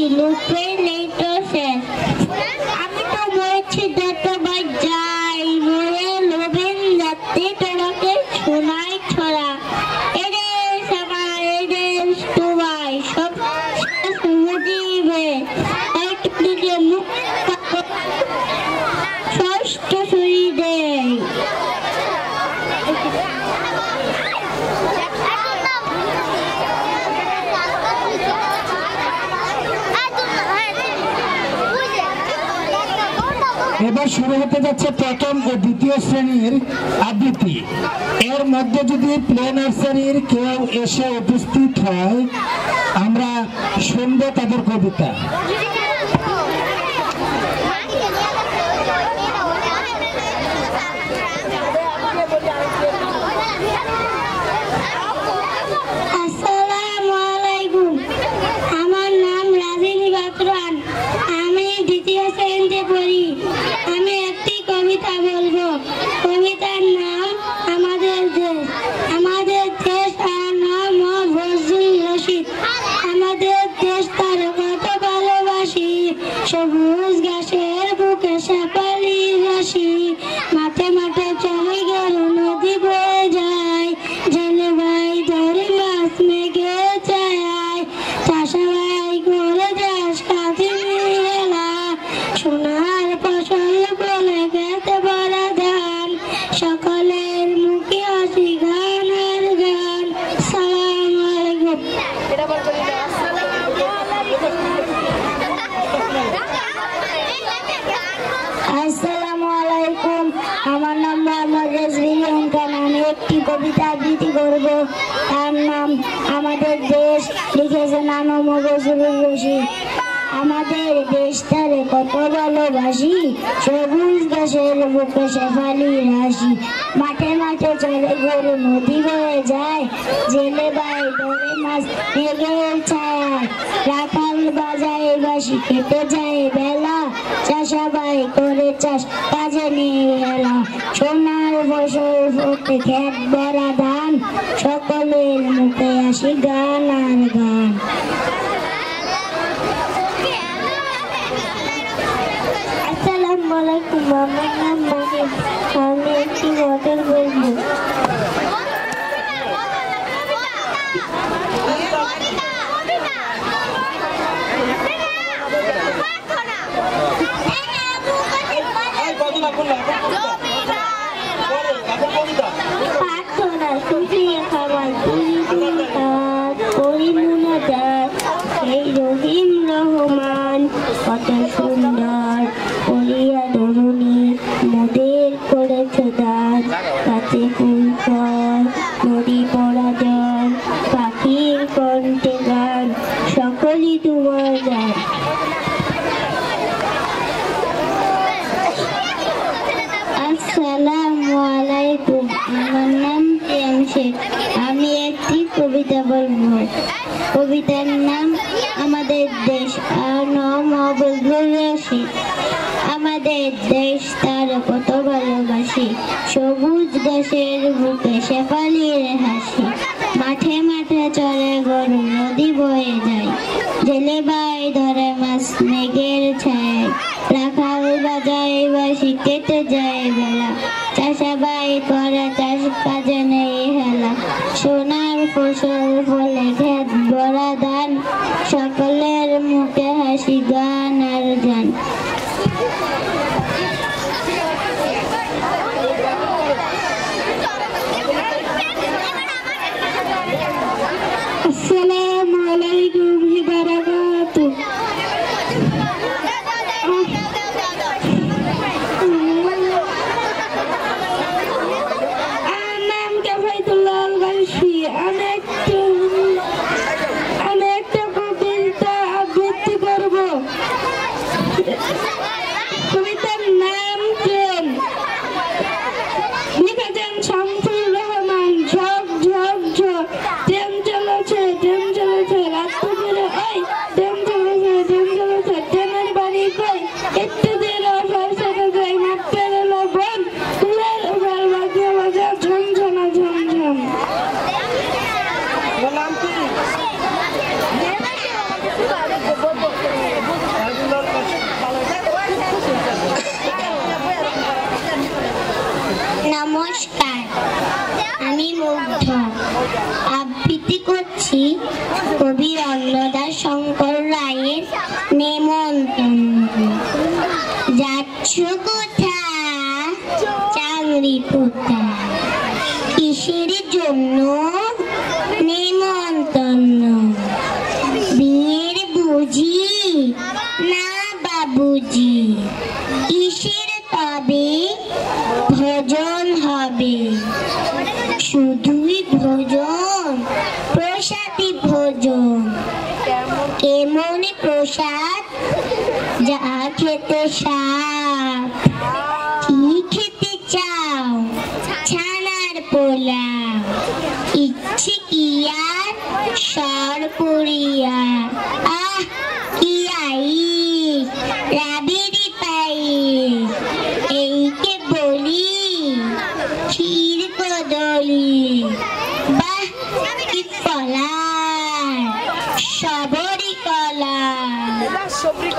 লুপে লেটো শেষ আমি তো বলছি যতবার যাই মরে লোভেন যাতে তোরাকে শোনাই ছড়া এরে সামা এরে তোমায় সব বুঝিবে একদিকে মুখ ষষ্ঠ শুই দেয় এবার শুরু হতে যাচ্ছে প্রথম ও দ্বিতীয় শ্রেণীর আবৃত্তি। এর মধ্যে যদি প্লে নার্সারির কেউ এসে উপস্থিত হয় আমরা শুনবো তাদের কবিতা। আসসালামু আলাইকুম, আমার নাম রাজিব খান, আমি দ্বিতীয় শ্রেণীতে পড়ি। আমি একটি কবিতা বলবো। কবিতার নাম আমাদের দেশ। আমাদের দেশ আর নাম ফজলুর রশিদ। আমাদের দেশ তার কত ভালোবাসি, সবুজ ঘাসের বুকে শেফালির রাশি, মাঠে মাঠে চলে গেল নদী বয়ে যায়, জেলে ভাই ধরে মাছ মেঘে চায়, চাষাবাই করে চাষ কাজে মেলা, সোনার ফসল বলে খেতে ভরা ধান, সকলের মুখে হাসি গান আর গান। সালাম আলাইকুম। আসসালামু আলাইকুম, আমার নাম রাজীব খান। আমি একটি কবিতা আবৃত্তি করব। তার নাম আমাদের দেশ, লিখেছেন আনম ফজলুর রশিদ। আমাদের দেশটারে কত ভালোবাসি, সবুজ ঘাসের বুকে শেফালির হাসি, মাঠে মাঠে চলে গরু নদী বয়ে যায়, জেলে ভাই ধরে মাছ মেঘের ছায়ায়, রাখাল বাজায় বাঁশি কেটে যায় বেলা, চাষাবাই করে চাষ কাজে নিয়ে এলা, সোনার ফসল ফোটে খেত ভরা ধান, সকলের মুখে আসি গান আর গান। আসসালামু আলাইকুম, আমার নাম মাহিম। আমি একটি গল্পের বলবো। প্রার্থনা শুকিয়ে খাবার এই রহিম রহমান কত সুন্দর করিয়া ধরুনি মোদের করেছে দান, কাছে ফুল ফল নদী পড়া জল পাখির কণ্ঠে গান, সকলই তোমার গান। আসসালামু আলাইকুম, আমার নাম প্রিয়াম শেখ। আমি একটি কবিতা বলবো। কবিতার নাম আমাদের দেশ আর নাম ফজলুর রশিদ। আমাদের দেশ তার কত ভালোবাসি, সবুজ ঘাসের বুকে শেফালির হাসি, মাঠে মাঠে চলে গরু নদী বয়ে যায়, জেলে ভাই ধরে মাছ মেঘের ছায়, রাখাল বাজায় বাঁশি কেটে যায় বেলা, চাষাবাই করে চাষ কাজে নেই হেলা, সোনার ফসল ফলে খেত ভরা ধান, সকলের মুখে হাসি গান আর গান। আসসালামু আলাইকুম বারাকাতুহু। আমি একটা কবিতা আবৃত্তি করব। আবৃত্তি করছি কবি অন্নদাস শঙ্কর রায়ের নেমন্তন্ন। যাচ্ছ কোথা চাংরি পোতা, কিসের জন্য নেমন্তন্ন? বিয়ের বুঝি না বাবুজি, কিসের তবে ভোজন হবে? শুধুই ভোজন, প্রসাদী ভোজন। কেমন প্রসাদ? যা খেতে সাপ। কি খেতে চাও? ছানার পোলাও। ইচ্ছে কি আর সরপুরিয়া। আহ কি আইস, রাবেরি পাইস। এইকে বলি ক্ষীর কদলি। বাহ কি কলা, সবরি কলা।